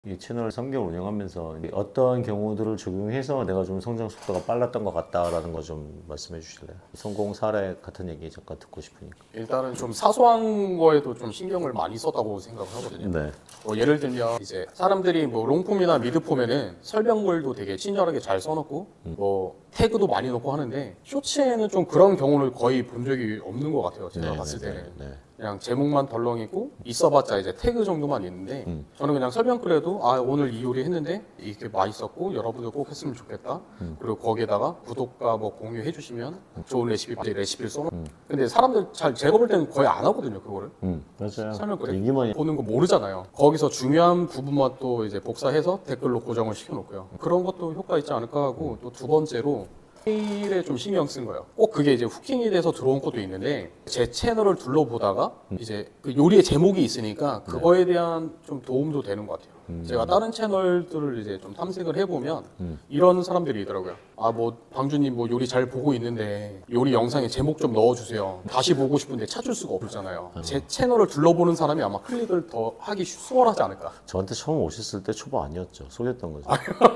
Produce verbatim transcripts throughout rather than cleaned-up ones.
이 채널을 삼 개월 운영하면서 어떠한 경우들을 적용해서 내가 좀 성장 속도가 빨랐던 것 같다라는 거 좀 말씀해 주실래요? 성공 사례 같은 얘기 잠깐 듣고 싶으니까. 일단은 좀 사소한 거에도 좀 신경을 많이 썼다고 생각을 하거든요. 네. 뭐 예를 들면 이제 사람들이 뭐 롱폼이나 미드폼에는 설명글도 되게 친절하게 잘 써놓고 음. 뭐 태그도 많이 넣고 하는데 쇼츠에는 좀 그런 경우를 거의 본 적이 없는 것 같아요. 제가 네, 봤을 네, 때는. 네, 네. 그냥 제목만 덜렁이고 있어봤자 이제 태그 정도만 있는데 음. 저는 그냥 설명글에도 아 오늘 이 요리 했는데 이게 맛있었고 여러분들 꼭 했으면 좋겠다. 음. 그리고 거기에다가 구독과 뭐 공유해 주시면 좋은 레시피 레시피를 써놓. 음. 근데 사람들 잘 제가 볼 때는 거의 안 하거든요 그거를. 음, 맞아요. 설명글에 얘기만 보는 거 모르잖아요. 거기서 중요한 부분만 또 이제 복사해서 댓글로 고정을 시켜놓고요. 그런 것도 효과 있지 않을까 하고 또 두 번째로 일에 좀 신경 쓴 거예요. 꼭 그게 이제 후킹이 돼서 들어온 것도 있는데 제 채널을 둘러보다가 이제 그 요리의 제목이 있으니까 그거에 대한 좀 도움도 되는 것 같아요. 음. 제가 다른 채널들을 이제 좀 탐색을 해보면 음. 이런 사람들이 있더라고요. 아 뭐 방주님 뭐 요리 잘 보고 있는데 요리 영상에 제목 좀 넣어주세요. 다시 보고 싶은데 찾을 수가 없잖아요. 제 채널을 둘러보는 사람이 아마 클릭을 더 하기 수월하지 않을까. 저한테 처음 오셨을 때 초보 아니었죠. 속였던 거죠. 아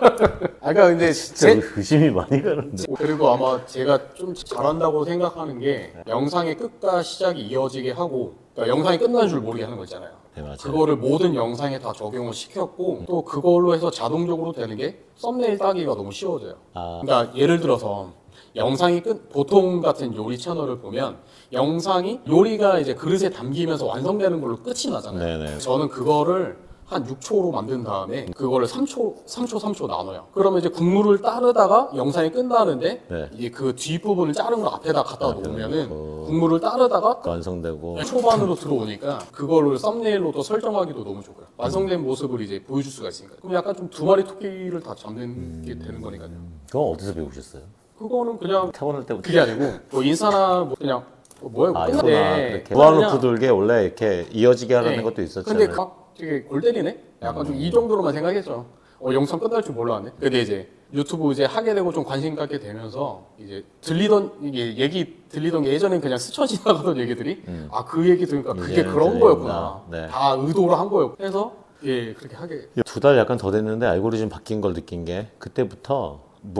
그러니까 근데 진짜 제, 의심이 많이 가는데. 그리고 아마 제가 좀 잘한다고 생각하는 게 영상의 끝과 시작이 이어지게 하고 그러니까 영상이 끝난 줄 모르게 하는 거 있잖아요. 네, 맞아요. 그거를 모든 영상에 다 적용을 시켰고 또 그걸로 해서 자동적으로 되는 게 썸네일 따기가 너무 쉬워져요. 아. 그러니까 예를 들어서 영상이 끝 보통 같은 요리 채널을 보면 영상이 요리가 이제 그릇에 담기면서 완성되는 걸로 끝이 나잖아요. 네네. 저는 그거를 한 육 초로 만든 다음에 그거를 삼 초, 삼 초, 삼 초 나눠요. 그러면 이제 국물을 따르다가 영상이 끝나는데 네. 이게 그 뒷부분을 자른 걸 앞에다 갖다 놓으면은 놓고. 국물을 따르다가 완성되고. 초반으로 들어오니까 그거를 썸네일로 또 설정하기도 너무 좋고요. 완성된 모습을 이제 보여줄 수가 있으니까. 그럼 약간 좀 두 마리 토끼를 다 잡는 게 되는 거니까요. 그건 어디서 배우셨어요? 그거는 그냥 타고날 때부터. 그게 아니고 뭐 인사나 뭐 그냥 뭐 뭐야 아, 뭐 이거나 끝났네. 이렇게 모아놓고 돌게 원래 이렇게 이어지게 하려는 네. 것도 있었잖아요. 근데 막 되게 골 때리네? 약간 좀 이 정도로만 생각했죠. 어, 영상 끝날 줄 몰랐네. 근데 이제 유튜브 이제 하게 되고 좀 관심 갖게 되면서 이제 들리던 이게 얘기 들리던 게 예전엔 그냥 스쳐 지나가던 얘기들이 음. 아 그 얘기 들으니까 그게 이제는 그런 들린다. 거였구나. 네. 다 의도로 한 거였고. 그래서 예 그렇게 하게. 두 달 약간 더 됐는데 알고리즘 바뀐 걸 느낀 게 그때부터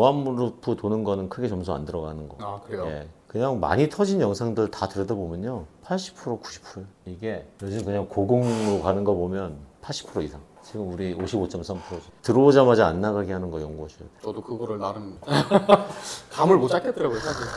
무한루프 도는 거는 크게 점수 안 들어가는 거. 아 그래요. 예. 그냥 많이 터진 영상들 다 들여다보면요. 팔십 퍼센트, 구십 퍼센트. 이게 요즘 그냥 고공으로 가는 거 보면 팔십 퍼센트 이상. 지금 우리 오십오 점 삼 퍼센트. 들어오자마자 안 나가게 하는 거 연구하셔야 돼요. 저도 그거를 나름 감을 못 잡겠더라고요 사실.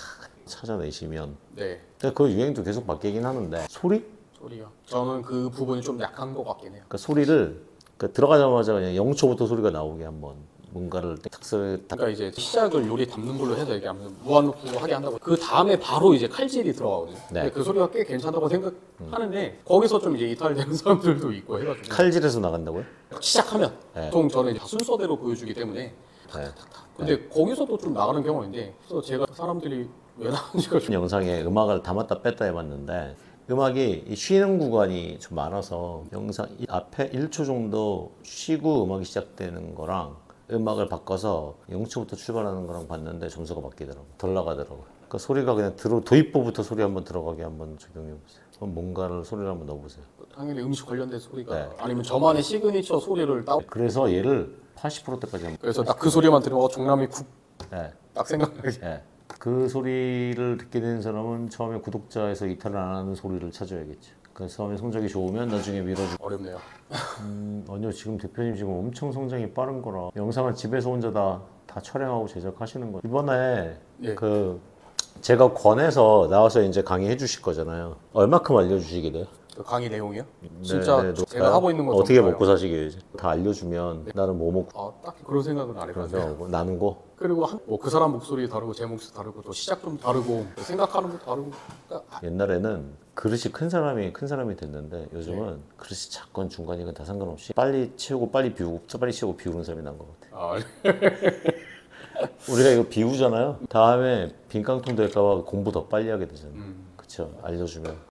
찾아내시면. 네 근데 그 유행도 계속 바뀌긴 하는데 소리? 소리가 저는 그 부분이 좀 약한 것 같긴 해요. 그러니까 소리를 그러니까 들어가자마자 그냥 영 초부터 소리가 나오게 한번 뭔가를 탁스를 딱 그러니까 이제 시작을 요리 담는 걸로 해서 얘기하면 무한루프로 하게 한다고 그 다음에 바로 이제 칼질이 들어가거든요. 네. 근데 그 소리가 꽤 괜찮다고 생각하는데 거기서 좀 이제 이탈되는 사람들도 있고 해가지고 칼질해서 나가는다고요? 시작하면 네. 보통 저는 이제 순서대로 보여주기 때문에 네. 근데 거기서도 좀 나가는 경우가 있는데 그래서 제가 사람들이 왜 나가는지가 좀 영상에 음악을 담았다 뺐다 해봤는데 음악이 이 쉬는 구간이 좀 많아서 영상 이 앞에 일 초 정도 쉬고 음악이 시작되는 거랑 음악을 바꿔서 영 초부터 출발하는 거랑 봤는데 점수가 바뀌더라고요. 덜 나가더라고요. 그러니까 소리가 그냥 들어 도입부부터 소리 한번 들어가게 한번 적용해보세요. 그럼 뭔가를 소리를 한번 넣어보세요. 당연히 음식 관련된 소리가 네. 아니면 저만의 시그니처 소리를 따 그래서 얘를 팔십 퍼센트대까지 한번 그래서 딱 그 소리만 들으면 어, 종남이 국 네. 딱 생각나게 예. 그 소리를 듣게 되는 사람은 처음에 구독자에서 이탈을 안 하는 소리를 찾아야겠죠. 그 처음에 성적이 좋으면 나중에 밀어주고. 어렵네요. 음, 아니요, 지금 대표님 지금 엄청 성장이 빠른 거라 영상을 집에서 혼자 다, 다 촬영하고 제작하시는 거예요. 이번에 예. 그 제가 권해서 나와서 이제 강의해 주실 거잖아요. 얼마큼 알려주시게 돼요? 그 강의 내용이요? 네, 진짜 네, 제가 녹화요? 하고 있는 거 어떻게 전부예요. 먹고 사시게 다 알려주면 나는 뭐 먹고 아, 딱히 그런 생각은 안 해봤어요. 그래서 나누고 그리고 뭐 그 사람 목소리 다르고 제 목소리 다르고 또 시작 좀 다르고 생각하는 것도 다르고 그러니까 옛날에는 그릇이 큰 사람이 큰 사람이 됐는데 요즘은 네. 그릇이 작건 중간이건 다 상관없이 빨리 치우고 빨리 비우고 빨리 치우고 비우는 사람이 난 것 같아요. 아, 우리가 이거 비우잖아요. 다음에 빈 깡통 될까봐 공부 더 빨리 하게 되잖아요. 음. 그쵸? 알려주면.